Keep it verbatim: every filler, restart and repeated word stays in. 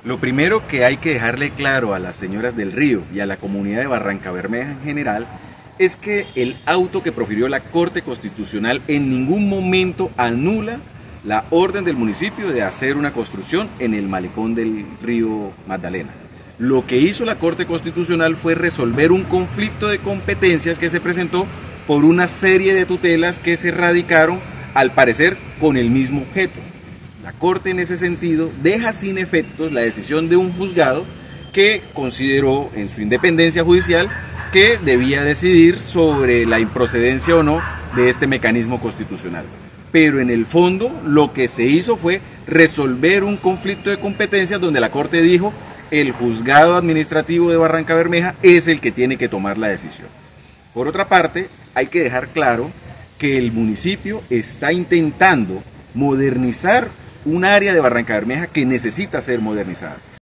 Lo primero que hay que dejarle claro a las señoras del Río y a la comunidad de Barrancabermeja en general es que el auto que profirió la Corte Constitucional en ningún momento anula la orden del municipio de hacer una construcción en el malecón del río Magdalena. Lo que hizo la Corte Constitucional fue resolver un conflicto de competencias que se presentó por una serie de tutelas que se radicaron, al parecer, con el mismo objeto. La Corte en ese sentido deja sin efectos la decisión de un juzgado que consideró en su independencia judicial que debía decidir sobre la improcedencia o no de este mecanismo constitucional. Pero en el fondo lo que se hizo fue resolver un conflicto de competencias donde la Corte dijo el juzgado administrativo de Barrancabermeja es el que tiene que tomar la decisión. Por otra parte, hay que dejar claro que el municipio está intentando modernizar un área de Barrancabermeja que necesita ser modernizada.